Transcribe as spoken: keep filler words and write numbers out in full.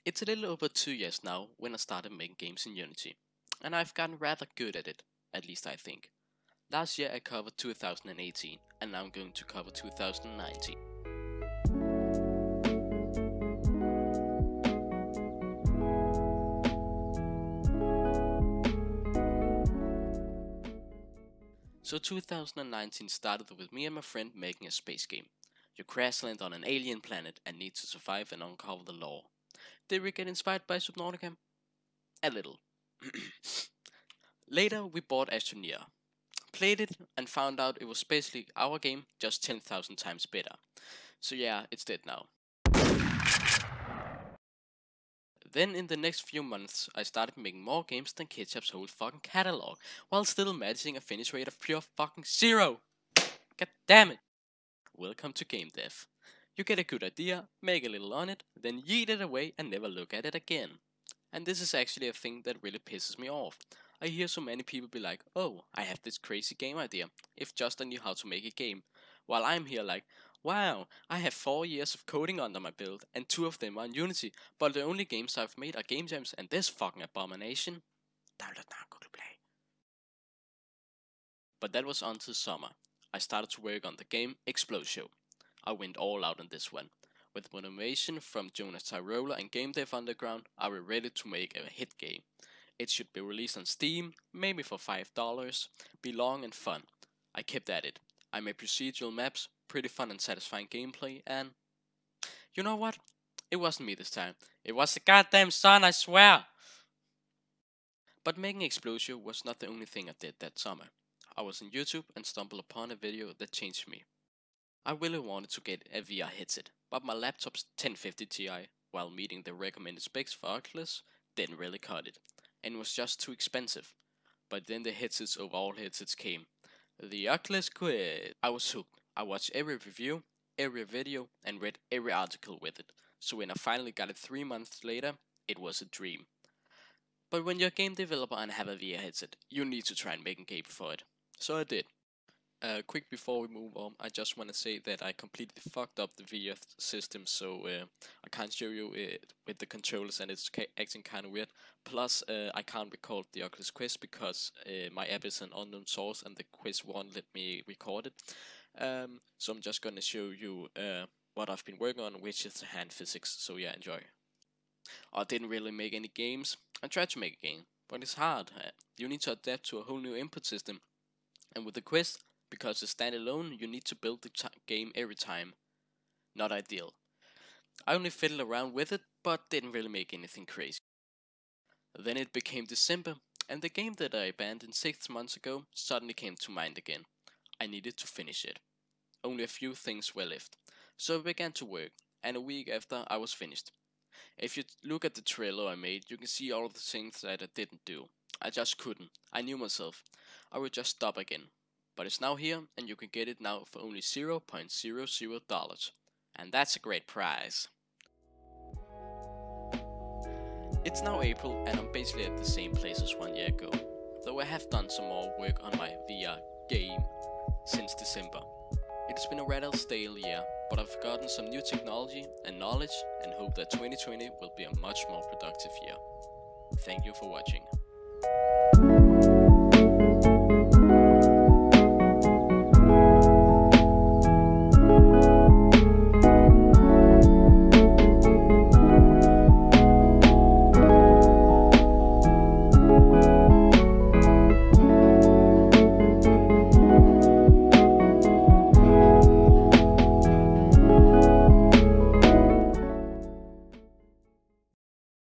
It's a little over two years now when I started making games in Unity, and I've gotten rather good at it, at least I think. Last year I covered two thousand eighteen, and now I'm going to cover two thousand nineteen. So two thousand nineteen started with me and my friend making a space game. You crash land on an alien planet and need to survive and uncover the lore. Did we get inspired by Subnautica? A little. Later we bought Astroneer, played it and found out it was basically our game just ten thousand times better. So yeah, it's dead now. Then in the next few months I started making more games than Ketchup's whole fucking catalog, while still managing a finish rate of pure fucking zero! God damn it! Welcome to game dev. You get a good idea, make a little on it, then yeet it away and never look at it again. And this is actually a thing that really pisses me off. I hear so many people be like, oh, I have this crazy game idea, if just I knew how to make a game. While I'm here like, wow, I have four years of coding under my belt, and two of them are in Unity, but the only games I've made are game jams and this fucking abomination. But that was until summer. I started to work on the game Explosion. I went all out on this one. With motivation from Jonas Tyrola and Game Dev Underground, I was ready to make a hit game. It should be released on Steam, maybe for five dollars, be long and fun. I kept at it. I made procedural maps, pretty fun and satisfying gameplay, and you know what? It wasn't me this time. It was the goddamn sun, I swear! But making Explosion was not the only thing I did that summer. I was on YouTube and stumbled upon a video that changed me. I really wanted to get a V R headset, but my laptop's ten fifty Ti, while meeting the recommended specs for Oculus, didn't really cut it, and was just too expensive. But then the headsets of all headsets came. The Oculus Quest. I was hooked. I watched every review, every video, and read every article with it. So when I finally got it three months later, it was a dream. But when you're a game developer and have a V R headset, you need to try and make a game for it. So I did. Uh, quick before we move on, I just want to say that I completely fucked up the V R system, so uh, I can't show you it with the controllers and it's acting kind of weird. Plus, uh, I can't record the Oculus Quest because uh, my app is an unknown source and the Quest won't let me record it. Um, so I'm just gonna show you uh, what I've been working on, which is the hand physics, so yeah, enjoy. I didn't really make any games. I tried to make a game, but it's hard. Uh, you need to adapt to a whole new input system, and with the Quest, because it's standalone, you need to build the game every time. Not ideal. I only fiddled around with it, but didn't really make anything crazy. Then it became December, and the game that I abandoned six months ago suddenly came to mind again. I needed to finish it. Only a few things were left, so I began to work, and a week after I was finished. If you look at the trailer I made, you can see all the things that I didn't do. I just couldn't. I knew myself. I would just stop again. But it's now here, and you can get it now for only zero point zero zero dollars. And that's a great prize. It's now April, and I'm basically at the same place as one year ago, though I have done some more work on my V R game since December. It's been a rather stale year, but I've gotten some new technology and knowledge, and hope that twenty twenty will be a much more productive year. Thank you for watching.